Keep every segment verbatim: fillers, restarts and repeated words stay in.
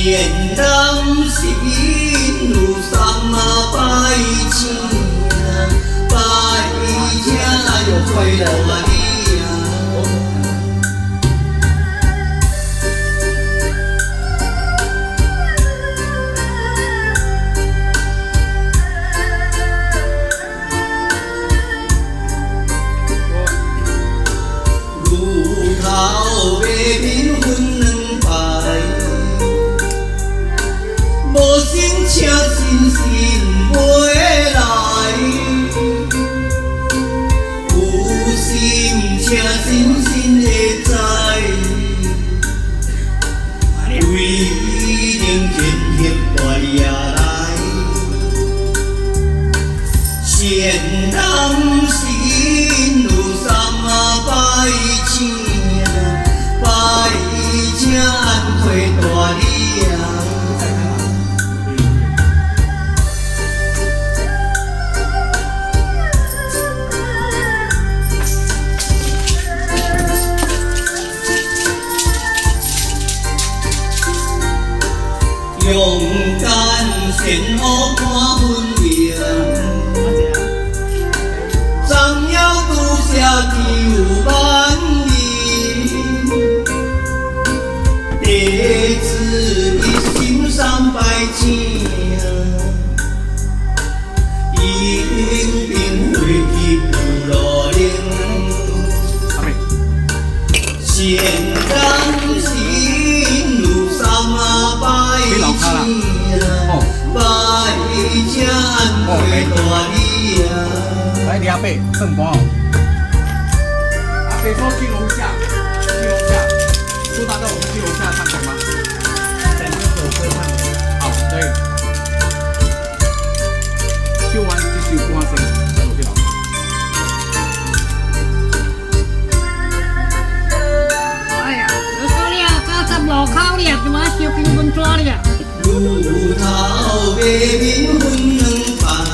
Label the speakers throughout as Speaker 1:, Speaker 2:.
Speaker 1: 贤男信有三拜请，拜请就快大礼啊！牛头马面分两排。 无心请心心袂来，有心请心心会知，为能建立大业来，贤男信有三拜请，拜请安开大礼啊！ 勇敢善恶看分明，斩妖除邪救万民。弟子一心三拜请，因并会去不落灵。贤男信有三拜。 拜请安开大礼啊！
Speaker 2: 来，李阿伯，算盘哦。阿伯说去楼下，去楼下，朱大哥，我们去楼下唱歌吗？整个首歌唱。好，可以。唱完继续歌声，再落去楼。
Speaker 3: 哎呀，你到了九十路口了，怎么小兵分抓了？
Speaker 1: 牛头马面分两排，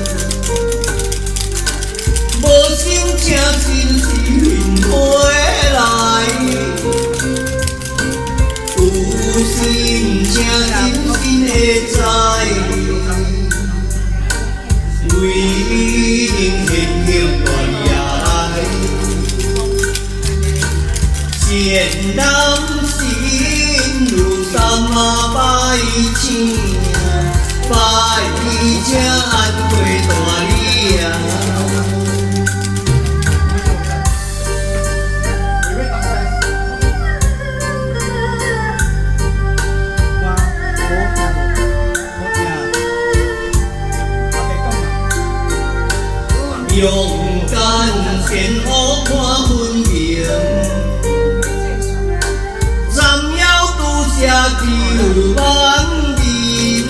Speaker 1: 无心请心是袂来，有心请心心会知，为能建立大业来，贤男信有三拜请，拜请安开大礼啊！勇敢善恶看分明。 斩妖除邪救万民，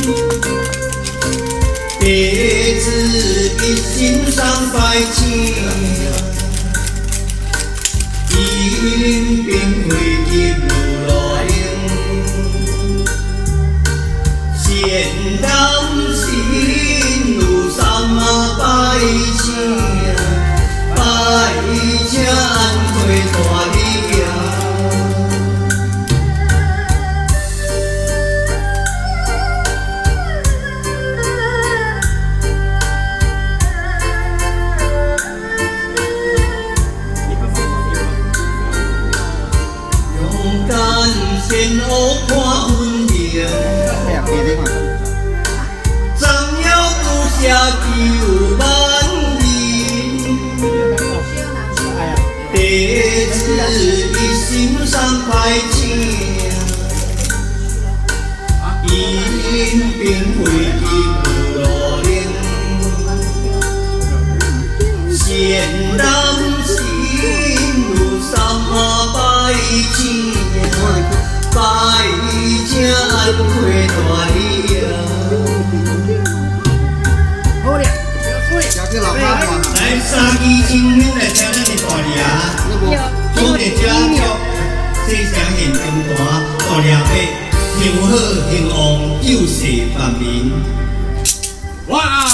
Speaker 1: 弟子一心三拜请，因并会入如来灵。贤男信有三拜请，拜请安开大礼啊！ 善恶看分明，斩妖除邪救万民。弟子一心三拜请，因并会入罗灵。贤男信有三拜请。 拜请安开大礼啊！
Speaker 3: 好了，
Speaker 1: 来三支青烟来听咱的大礼啊！总在遮祝吉祥现中大，大礼拜幸好兴旺，久世万民。哇！